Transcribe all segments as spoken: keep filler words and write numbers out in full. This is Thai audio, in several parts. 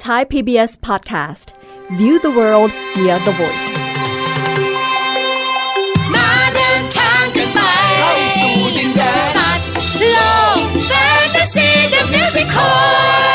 Thai พี บี เอส Podcast View the world via the voice มาเดินทางกันไปเข้าสู่ดินแดนสัตว์โลกแฟนตาซีเดอะมิวสิคอล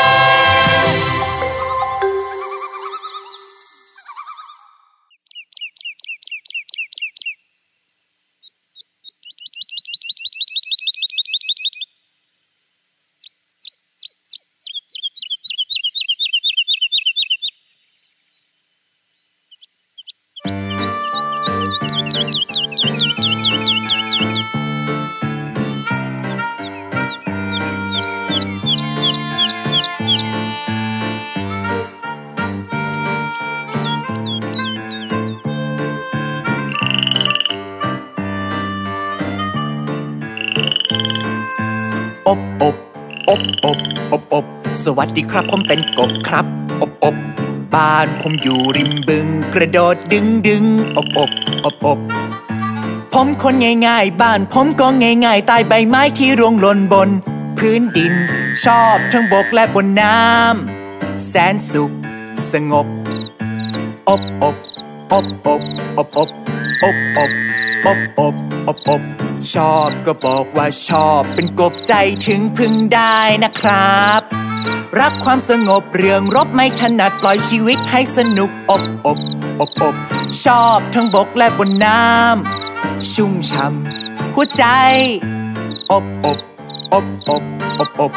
อบอบอบอบอบอบสวัสดีครับผมเป็นกบครับอบอบบ้านผมอยู่ริมบึงกระโดดดึงดึงอบอบอบอบผมคนง่ายๆบ้านผมก็ง่ายๆใต้ใบไม้ที่ร่วงหล่นบนพื้นดินชอบทั้งบกและบนน้ำแสนสุขสงบอบอบอบอบอบอบอบอบอบอบอบอบชอบก็บอกว่าชอบเป็นกบใจถึงพึ่งได้นะครับรักความสงบเรื่องรบไม่ถนัดปล่อยชีวิตให้สนุกอบอบอบอบชอบทั้งบกและบนน้ำชุ่มช่ำหัวใจอบอบอบอบอบอบ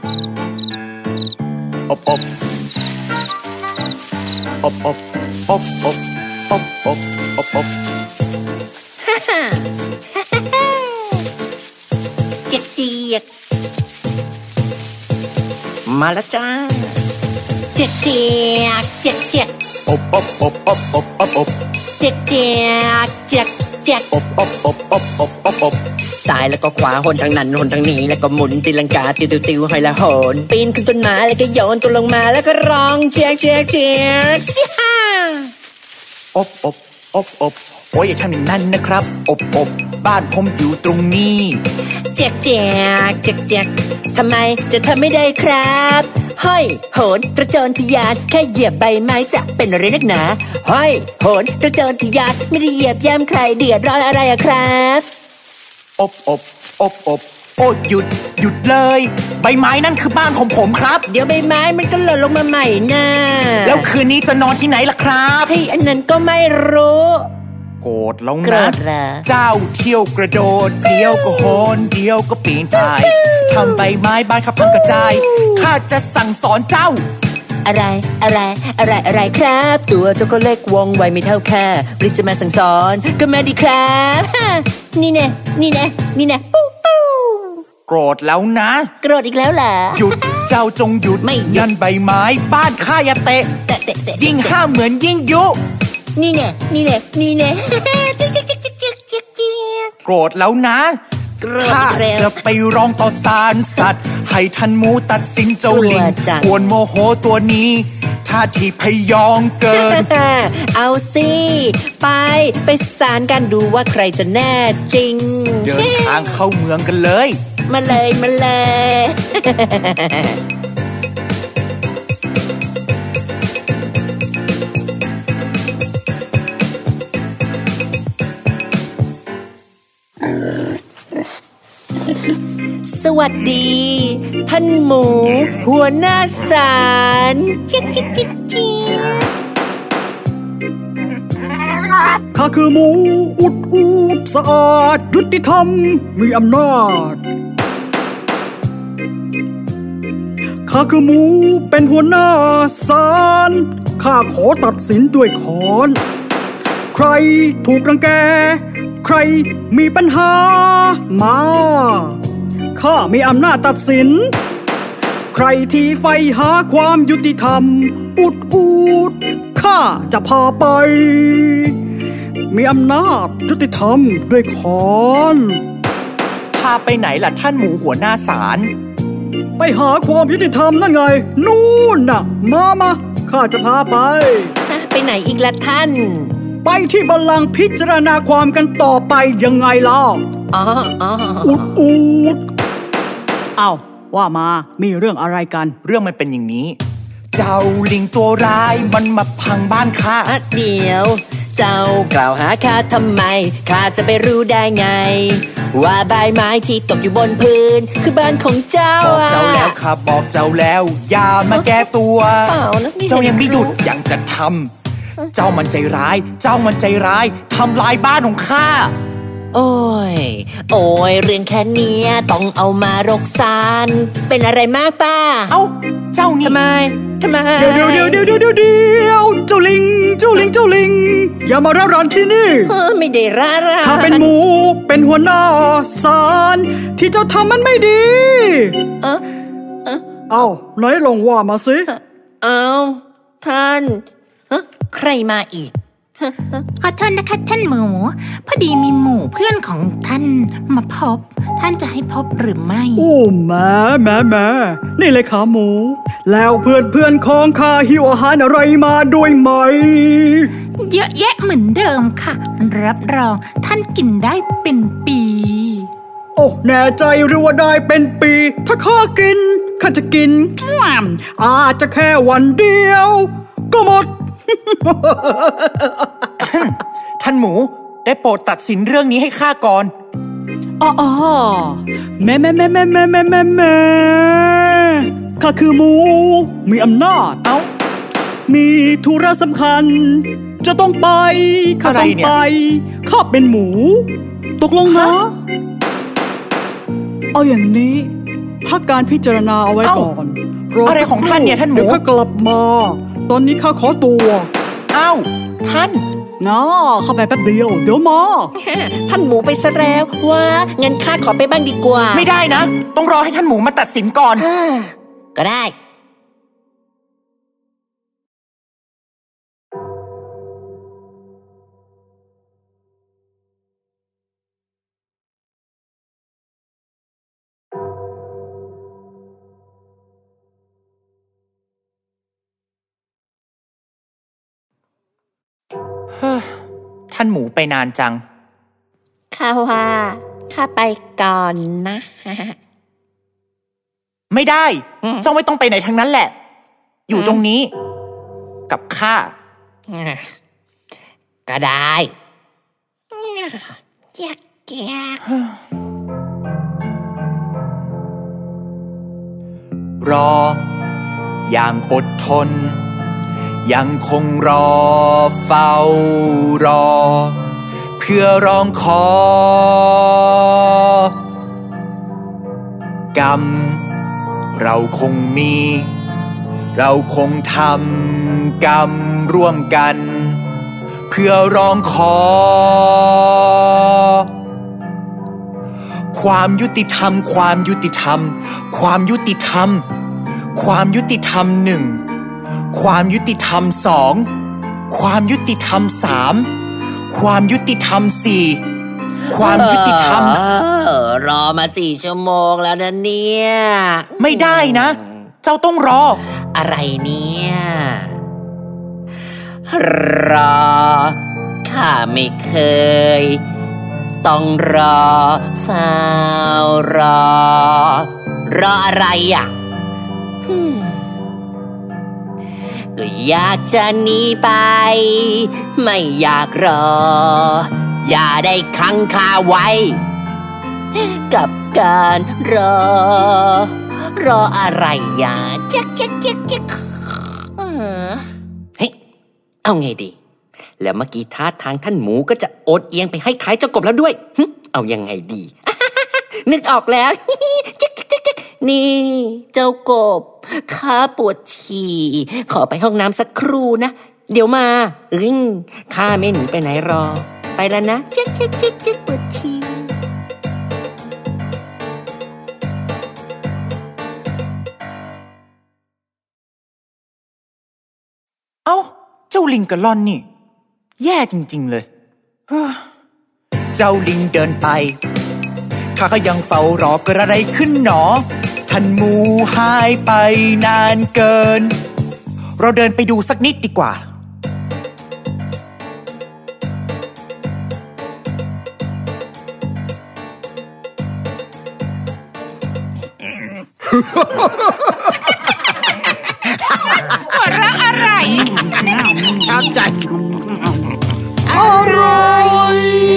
อบอบอบอบอบอบอบอบอบอบฮ่าฮ่าเจ๊กเจี๊ยกมาแล้วจ้าเจ๊กเจี๊ยกเจ๊กเจี๊ยกอบอบอบอบอบอบอบเจ๊กเจี๊ยกเจ๊กเจี๊ยกอบอบอบอบอบอบอบซ้ายแล้วก็ขวาหนทางนั้นหนทางนี้แล้วก็หมุนตีลังกาติวติวติวให้ละโหนปีนขึ้นต้นไม้แล้วก็โยนตัวลงมาแล้วก็ร้องเจ๊กเจ๊กเจ๊กสิฮ่าอบอบอบอบโอ้ยอย่าทำอย่างนั้นนะครับอบอบบ้านผมอยู่ตรงนี้เจ๊กเจ๊กเจ๊กเจ๊กทำไมจะทำไม่ได้ครับห้อยโหนกระโจนทะยานแค่เหยียบใบไม้จะเป็นอะไรนักหนาห้อยโหนกระโจนทะยานไม่ได้เหยียบย่ำใครเดือดร้อนอะไรอะครับอบอบอบอบโอ้หยุดหยุดเลยใบไม้นั่นคือบ้านของผมครับเดี๋ยวใบไม้มันก็หล่นลงมาใหม่นะแล้วคืนนี้จะนอนที่ไหนล่ะครับเฮ้ยอันนั้นก็ไม่รู้โกรธแล้วนะเจ้าเที่ยวกระโดดเดียวก็โหนเดียวก็ปีนป่ายทำใบไม้บ้านข้าพังกระจายข้าจะสั่งสอนเจ้าอะไรอะไรอะไรอะไรครับตัวเจ้าก็เล็กวงไวไม่เท่าแค่ริจะมาสั่งสอนก็มาดีครับนี่แน่นี่แน่นี่แน่ปุ๊บปุ๊บโกรธแล้วนะโกรธอีกแล้วเหรอหยุดเจ้าจงหยุดไม่ยันใบไม้บ้านข้าอย่าเตะยิ่งห้ามเหมือนยิ่งยุนี่แน่นี่แน่นี่แน่จิ๊กจิ๊กจิ๊กจิ๊กจิ๊กจิ๊กจิ๊กโกรธแล้วนะข้าจะไปร้องต่อศาลสัตว์ให้ท่านหมูตัดสินเจ้าลิงกวนโมโหตัวนี้ท่าทีพยองเกินเอาสิไปไปศาลกันดูว่าใครจะแน่จริงเดินทางเข้าเมืองกันเลยมาเลยมาเลยสวัสดีท่านหมูหัวหน้าศาลจิ๊กจิ๊กจิ๊กจิ๊กข้าคือหมูอุดอุดสะอาดยุติธรรมมีอำนาจข้าคือหมูเป็นหัวหน้าศาลข้าขอตัดสินด้วยค้อนใครถูกรังแกใครมีปัญหามาข้ามีอำนาจตัดสินใครที่ใฝ่หาความยุติธรรมอุดอุดข้าจะพาไปมีอำนาจยุติธรรมด้วยค้อนพาไปไหนล่ะท่านหมูหัวหน้าศาลไปหาความยุติธรรมนั่นไงนู่นน่ะมามาข้าจะพาไปไปไหนอีกล่ะท่านไปที่บัลลังก์พิจารณาความกันต่อไปยังไงล่ะอ๋ออ๋ออุดอุดเอ้าว่ามามีเรื่องอะไรกันเรื่องมันเป็นอย่างนี้ เเจ้าลิงตัวร้ายมันมาพังบ้านข้าเดี๋ยวเจ้ากล่าวหาข้าทำไมข้าจะไปรู้ได้ไงว่าใบไม้ที่ตกอยู่บนพื้นคือบ้านของเจ้าบอกเจ้าแล้วข้าบอกเจ้าแล้วอย่ามาแก้ตัวเจ้ายังไม่หยุดยังจะทำเจ้ามันใจร้ายเจ้ามันใจร้ายทำลายบ้านของข้าโอ้ยโอ้ยเรื่องแค่นี้ต้องเอามารกซานเป็นอะไรมากป้าเอ้าเจ้านี่ทำไมทำไมเดี๋ยวเดี๋ยวเดี๋ยวเดี๋ยวเดี๋ยวเดี๋ยวเจ้าลิงเจ้าลิงเจ้าลิงอย่ามาร่าร้านที่นี่เออไม่ได้ร่าร้านข้าเป็นหมูเป็นหัวหน้าศาลที่เจ้าทำมันไม่ดีเออเออเอ้าไหนลองว่ามาสิเอ้าท่านใครมาอีกขอโทษนะคะท่านหมูพอดีมีหมู่เพื่อนของท่านมาพบท่านจะให้พบหรือไม่โอ้แม่แม่แม่นี่เลยขาหมูแล้วเพื่อนเพื่อนของข้าหิวอาหารอะไรมาด้วยไหมเยอะแยะเหมือนเดิมค่ะรับรองท่านกินได้เป็นปีโอ้แน่ใจหรือว่าได้เป็นปีถ้าข้ากินข้าจะกินอาจจะแค่วันเดียวก็หมดท่านหมูได้โปรดตัดสินเรื่องนี้ให้ข้าก่อนอ๋อแม่แม่แม่แม่แม่แม่แม่แม่ข้าคือหมูมีอำนาจเอ้ามีธุระสำคัญจะต้องไปข้าต้องไปข้าเป็นหมูตกลงนะเอาอย่างนี้พักการพิจารณาเอาไว้ก่อนอะไรของท่านเนี่ยท่านหมูข้ากลับมาตอนนี้ข้าขอตัวอ้าวท่านน้าเข้าไปแป๊บเดียวเดี๋ยวมาท่านหมูไปซะแล้วว่างั้นข้าขอไปบ้างดีกว่าไม่ได้นะต้องรอให้ท่านหมูมาตัดสินก่อนก็ได้ท่านหมูไปนานจังข้าว่าข้าไปก่อนนะไม่ได้เจ้าไม่ต้องไปไหนทั้งนั้นแหละอยู่ตรงนี้กับข้าก็ได้แยกแยกรออย่างอดทนยังคงรอเฝ้ารอเพื่อร้องขอกรรมเราคงมีเราคงทำกรรมร่วมกันเพื่อร้องขอความยุติธรรมความยุติธรรมความยุติธรรมความยุติธรรมหนึ่งความยุติธรรมสองความยุติธรรมสามความยุติธรรมสี่ความยุติธรรมรอมาสี่ชั่วโมงแล้วนะเนี่ยไม่ได้นะเจ้าต้องรออะไรเนี่ยรอข้าไม่เคยต้องรอเฝ้ารอรออะไรอ่ะก็อยากจะหนีไปไม่อยากรออย่าได้ขังข้าไว้กับการรอรออะไรอย่าเจ๊กเจ๊กเจ๊กเจ๊กเฮ้ยเอาไงดีแล้วเมื่อกี้ท่าทางท่านหมูก็จะโอดเอียงไปให้ท้ายเจ้ากบแล้วด้วยเอายังไงดีนึกออกแล้วนี่เจ้ากบข้าปวดฉี่ขอไปห้องน้ำสักครู่นะเดี๋ยวมาอึ้งข้าไม่หนีไปไหนรอไปแล้วนะเจ๊กเจ๊กเจ๊กเจ๊กปวดฉี่เอ้าเจ้าลิงกระล่อนนี่แย่จริงๆเลยเจ้าลิงเดินไปข้าก็ยังเฝ้ารอเกิดอะไรขึ้นหนอท่านหมูหายไปนานเกินเราเดินไปดูสักนิดดีกว่าามใจอร่อย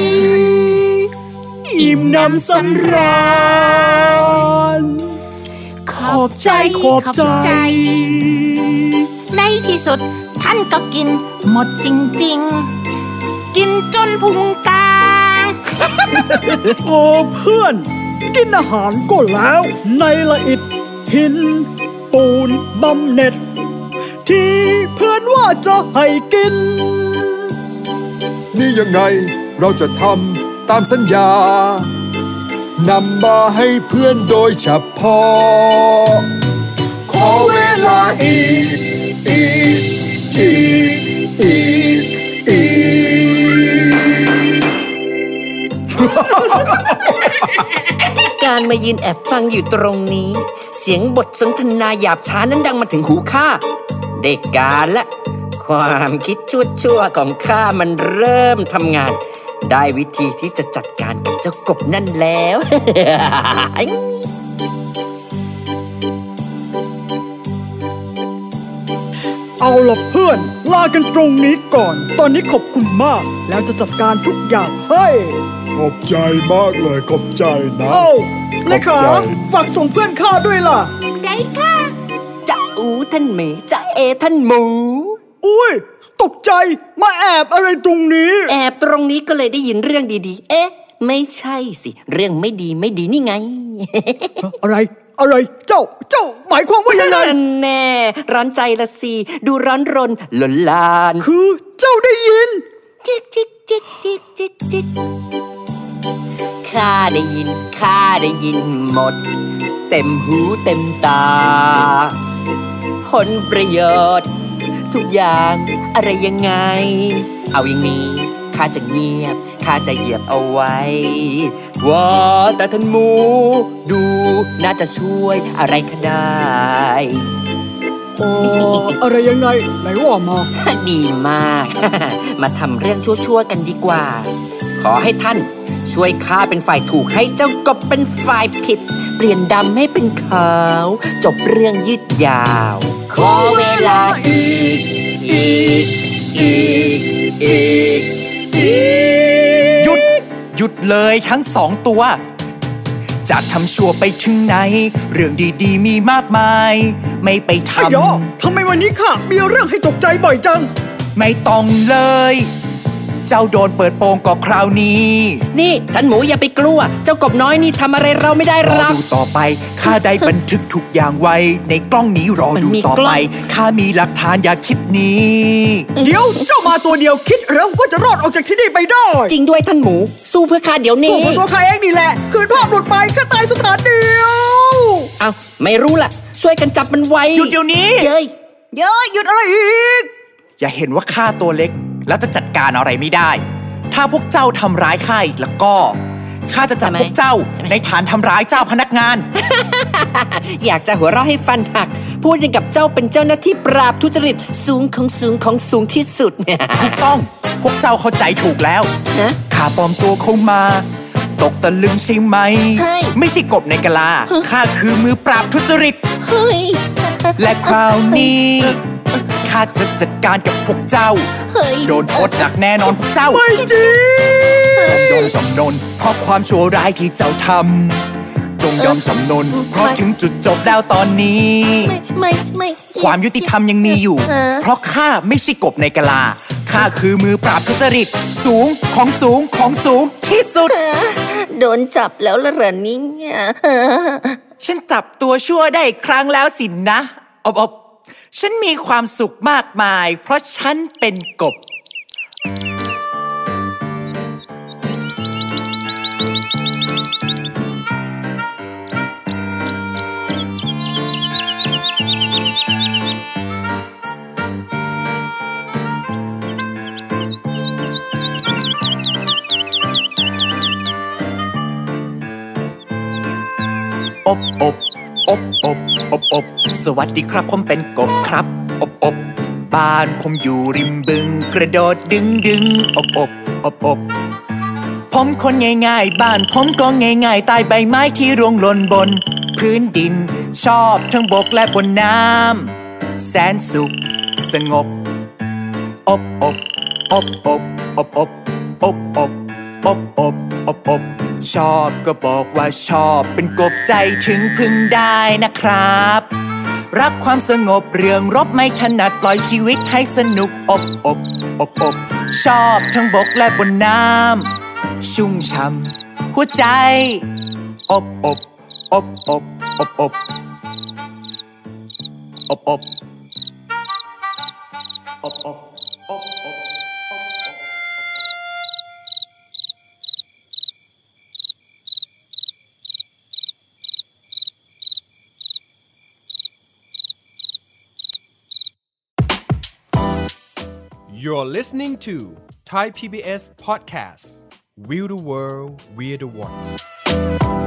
อิ่มน้ำสำราญขอบใจขอบใจในที่สุดท่านก็กินหมดจริงๆกินจนพุงกลางโอ้เพื่อนกินอาหารก็แล้วในละอิฐหินปูนบำเหน็จที่เพื่อนว่าจะให้กินนี่ยังไงเราจะทำตามสัญญานำมาให้เพื่อนโดยเฉพาะขอเวลาอีกอีกอีกอีกอีกการมายืนแอบฟังอยู่ตรงนี้เสียงบทสนทนาหยาบช้านั้นดังมาถึงหูข้าเด็กกาลละความคิดชั่วๆของข้ามันเริ่มทำงานได้วิธีที่จะจัดการกับเจ้ากบนั่นแล้วเอาล่ะเพื่อนลากันตรงนี้ก่อนตอนนี้ขอบคุณมากแล้วจะจัดการทุกอย่างให้ขอบใจมากเลยขอบใจนะเอ้าเลขาฝากส่งเพื่อนข้าด้วยล่ะได้ค่ะจะอูท่านเมจะเอท่านหมูอุ้ยตกใจมาแอบอะไรตรงนี้แอบตรงนี้ก็เลยได้ยินเรื่องดีๆเอ๊ะไม่ใช่สิเรื่องไม่ดีไม่ดีนี่ไงอะไรอะไรเจ้าเจ้าหมายความว่ายังไงแน่ร้อนใจละสิดูร้อนรนหล่นลานคือเจ้าได้ยินจิกจิกจิกจิกจิกจิกข้าได้ยินข้าได้ยินหมดเต็มหูเต็มตาผลประโยชน์ทุกอย่างอะไรยังไงเอาอย่างนี้ข้าจะเงียบข้าจะเหยียบเอาไว้ว่าแต่ท่านหมูดูน่าจะช่วยอะไรข้าได้โอ้อะไรยังไงไหนว่ามาดีมากมาทำเรื่องชั่วๆกันดีกว่าขอให้ท่านช่วยข้าเป็นฝ่ายถูกให้เจ้ากบเป็นฝ่ายผิดเปลี่ยนดำให้เป็นขาวจบเรื่องยืดยาวขอเวลาอีกอีกอีกอีกอีกหยุดหยุดเลยทั้งสองตัวจะทำชั่วไปถึงไหนเรื่องดีๆมีมากมายไม่ไปทำอ้ยอทำไมวันนี้ข้ามีเรื่องให้ตกใจบ่อยจังไม่ต้องเลยเจ้าโดนเปิดโปงก็คราวนี้นี่ท่านหมูอย่าไปกลัวเจ้ากบน้อยนี่ทำอะไรเราไม่ได้หรอกรอดูต่อไปข้าได้บันทึกทุกอย่างไว้ในกล้องนี้รอดูต่อไปข้ามีหลักฐานอย่าคิดนี้เดี๋ยวเจ้ามาตัวเดียวคิดแล้วว่าจะรอดออกจากที่นี่ไปได้จริงด้วยท่านหมูสู้เพื่อข้าเดี๋ยวนี้สู้เพื่อตัวข้าเองนี่แหละคืนภาพหลุดไปข้าตายสถานเดียวเอาไม่รู้ล่ะช่วยกันจับมันไว้หยุดเดี๋ยวนี้เย้ยเย้ยหยุดอะไรอีกอย่าเห็นว่าข้าตัวเล็กแล้วจะจัดการอะไรไม่ได้ถ้าพวกเจ้าทำร้ายข้าอีกแล้วก็ข้าจะจับพวกเจ้าในฐานทำร้ายเจ้าพนักงานอยากจะหัวเราะให้ฟันหักพูดอย่างกับเจ้าเป็นเจ้าหน้าที่ปราบทุจริตสูงของสูงของสูงที่สุดเนี่ยถูกต้องพวกเจ้าเข้าใจถูกแล้วข้าปลอมตัวเข้ามาตกตะลึงใช่ไหมไม่ใช่กบในกะลาข้าคือมือปราบทุจริตและคราวนี้ข้าจะจัดการกับพวกเจ้าโดนโทษหนักแน่นอนพวกเจ้าไม่จริงจงยอมจำนนเพราะความชั่วร้ายที่เจ้าทำจงยอมจำนนเพราะถึงจุดจบแล้วตอนนี้ไม่ไม่ไม่ความยุติธรรมยังมีอยู่เพราะข้าไม่ใช่กบในกะลาข้าคือมือปราบทุจริตสูงของสูงของสูงที่สุดโดนจับแล้วละเหรอเนี่ยฉันจับตัวชั่วได้อีกครั้งแล้วสินะอบอบฉันมีความสุขมากมายเพราะฉันเป็นกบอบอบอบอบอบอบสวัสดีครับผมเป็นกบครับอบอบบ้านผมอยู่ริมบึงกระโดดดึงดึงอบอบอบอบผมคนง่ายๆบ้านผมก็ง่ายๆใต้ใบไม้ที่ร่วงหล่นบนพื้นดินชอบทั้งบกและบนน้ำแสนสุขสงบอบอบอบอบอบอบอบอบอบอบอบอบชอบก็บอกว่าชอบเป็นกบใจถึงพึ่งได้นะครับรักความสงบเรื่องรบไม่ถนัดปล่อยชีวิตให้สนุกอบอบอบอบชอบทั้งบกและบนน้ำชุ่มช่ำหัวใจอบอบอบอบอบอบอบอบอบอบ You're listening to Thai พี บี เอส Podcast. View the world via the voice.